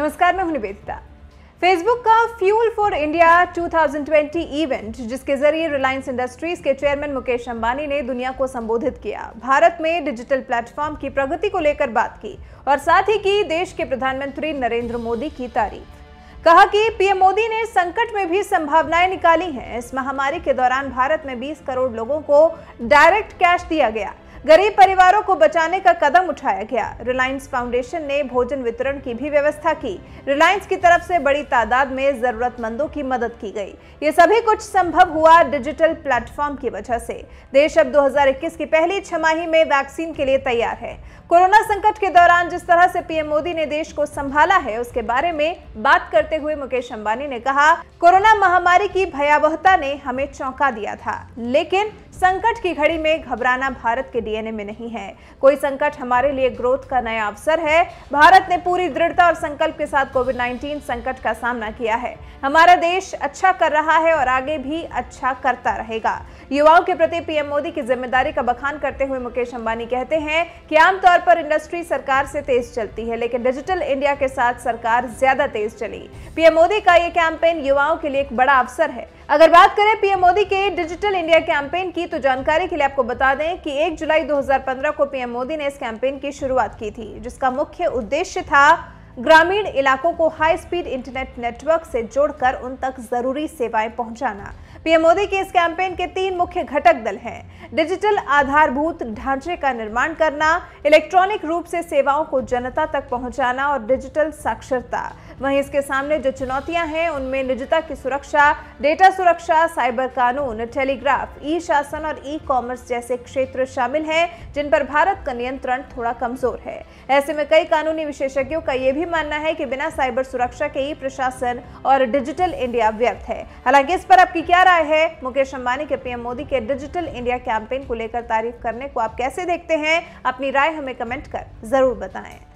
नमस्कार, मैं हूं निवेदिता। फेसबुक का फ्यूल फॉर इंडिया 2020 इवेंट, जिसके जरिए रिलायंस इंडस्ट्रीज के चेयरमैन मुकेश अंबानी ने दुनिया को संबोधित किया, भारत में डिजिटल प्लेटफॉर्म की प्रगति को लेकर बात की और साथ ही की देश के प्रधानमंत्री नरेंद्र मोदी की तारीफ। कहा कि पीएम मोदी ने संकट में भी संभावनाएं निकाली हैं। इस महामारी के दौरान भारत में 20 करोड़ लोगों को डायरेक्ट कैश दिया गया, गरीब परिवारों को बचाने का कदम उठाया गया। रिलायंस फाउंडेशन ने भोजन वितरण की भी व्यवस्था की। रिलायंस की तरफ से बड़ी तादाद में जरूरतमंदों की मदद की गई। ये सभी कुछ संभव हुआ डिजिटल प्लेटफॉर्म की वजह से। देश अब 2021 की पहली छमाही में वैक्सीन के लिए तैयार है। कोरोना संकट के दौरान जिस तरह से पीएम मोदी ने देश को संभाला है, उसके बारे में बात करते हुए मुकेश अंबानी ने कहा, कोरोना महामारी की भयावहता ने हमें चौंका दिया था, लेकिन संकट की घड़ी में घबराना भारत के डीएनए में नहीं है। कोई संकट हमारे लिए ग्रोथ का नया अवसर है। भारत ने पूरी दृढ़ता और संकल्प के साथ कोविड-19 संकट का सामना किया है। हमारा देश अच्छा कर रहा है और आगे भी अच्छा करता रहेगा। युवाओं के प्रति पीएम मोदी की जिम्मेदारी का बखान करते हुए मुकेश अंबानी कहते हैं कि आमतौर पर इंडस्ट्री सरकार से तेज चलती है, लेकिन डिजिटल इंडिया के साथ सरकार ज्यादा तेज चली। पीएम मोदी का ये कैंपेन युवाओं के लिए एक बड़ा अवसर है। अगर बात करें पीएम मोदी के डिजिटल इंडिया कैंपेन की, तो जानकारी के लिए आपको बता दें कि 1 जुलाई 2015 को पीएम मोदी ने इस कैंपेन की शुरुआत की थी, जिसका मुख्य उद्देश्य था ग्रामीण इलाकों को हाई स्पीड इंटरनेट नेटवर्क से जोड़कर उन तक जरूरी सेवाएं पहुंचाना। पीएम मोदी के इस कैंपेन के 3 मुख्य घटक दल हैं: डिजिटल आधारभूत ढांचे का निर्माण करना, इलेक्ट्रॉनिक रूप से सेवाओं को जनता तक पहुंचाना और डिजिटल साक्षरता। वहीं इसके सामने जो चुनौतियां हैं, उनमें निजता की सुरक्षा, डेटा सुरक्षा, साइबर कानून, टेलीग्राफ, ई शासन और ई कॉमर्स जैसे क्षेत्र शामिल हैं, जिन पर भारत का नियंत्रण थोड़ा कमजोर है। ऐसे में कई कानूनी विशेषज्ञों का यह भी मानना है कि बिना साइबर सुरक्षा के ई प्रशासन और डिजिटल इंडिया व्यर्थ है। हालांकि इस पर आपकी क्या राय है? मुकेश अंबानी के पीएम मोदी के डिजिटल इंडिया कैंपेन को लेकर तारीफ करने को आप कैसे देखते हैं? अपनी राय हमें कमेंट कर जरूर बताएं।